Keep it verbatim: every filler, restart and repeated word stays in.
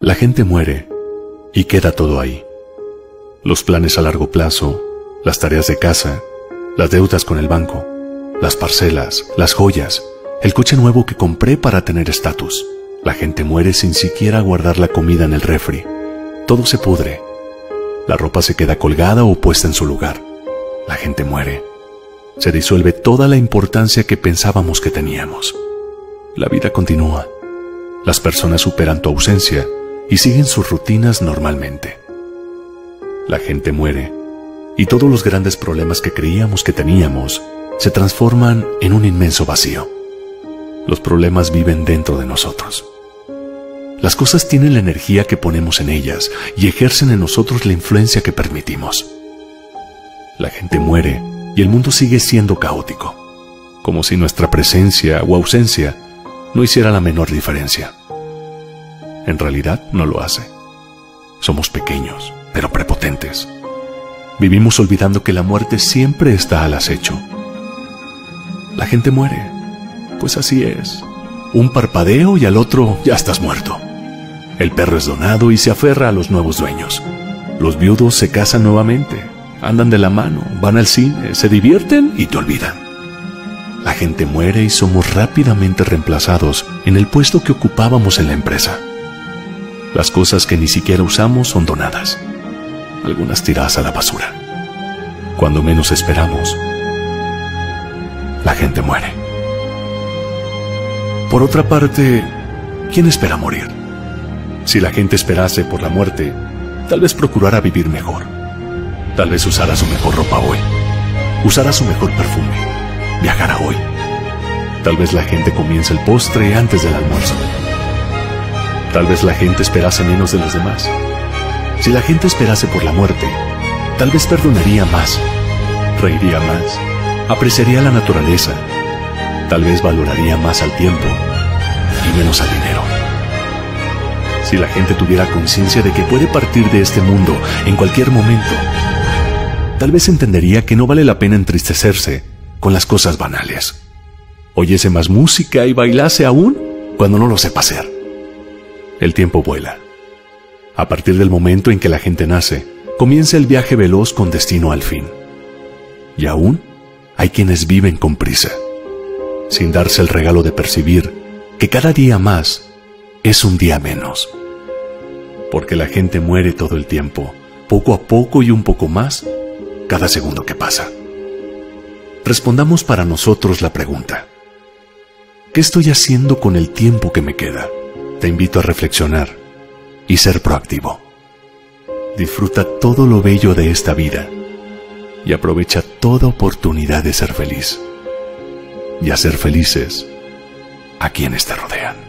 La gente muere y queda todo ahí. Los planes a largo plazo, las tareas de casa, las deudas con el banco, las parcelas, las joyas, el coche nuevo que compré para tener estatus. La gente muere sin siquiera guardar la comida en el refri. Todo se pudre. La ropa se queda colgada o puesta en su lugar. La gente muere. Se disuelve toda la importancia que pensábamos que teníamos. La vida continúa. Las personas superan tu ausencia y siguen sus rutinas normalmente. La gente muere y todos los grandes problemas que creíamos que teníamos se transforman en un inmenso vacío. Los problemas viven dentro de nosotros. Las cosas tienen la energía que ponemos en ellas y ejercen en nosotros la influencia que permitimos. La gente muere y el mundo sigue siendo caótico, como si nuestra presencia o ausencia no hiciera la menor diferencia. En realidad no lo hace. Somos pequeños, pero prepotentes. Vivimos olvidando que la muerte siempre está al acecho. La gente muere, pues así es. Un parpadeo y al otro ya estás muerto. El perro es donado y se aferra a los nuevos dueños. Los viudos se casan nuevamente, andan de la mano, van al cine, se divierten y te olvidan. La gente muere y somos rápidamente reemplazados en el puesto que ocupábamos en la empresa. Las cosas que ni siquiera usamos son donadas, algunas tiradas a la basura. Cuando menos esperamos, la gente muere. Por otra parte, ¿quién espera morir? Si la gente esperase por la muerte, tal vez procurara vivir mejor. Tal vez usara su mejor ropa hoy, usara su mejor perfume, viajara hoy. Tal vez la gente comience el postre antes del almuerzo. Tal vez la gente esperase menos de los demás. Si la gente esperase por la muerte, tal vez perdonaría más, reiría más, apreciaría la naturaleza, tal vez valoraría más al tiempo y menos al dinero. Si la gente tuviera conciencia de que puede partir de este mundo en cualquier momento, tal vez entendería que no vale la pena entristecerse con las cosas banales. Oyese más música y bailase aún cuando no lo sepa hacer. El tiempo vuela. A partir del momento en que la gente nace, comienza el viaje veloz con destino al fin. Y aún hay quienes viven con prisa, sin darse el regalo de percibir que cada día más es un día menos. Porque la gente muere todo el tiempo, poco a poco y un poco más, cada segundo que pasa. Respondamos para nosotros la pregunta: ¿qué estoy haciendo con el tiempo que me queda? Te invito a reflexionar y ser proactivo. Disfruta todo lo bello de esta vida y aprovecha toda oportunidad de ser feliz y hacer felices a quienes te rodean.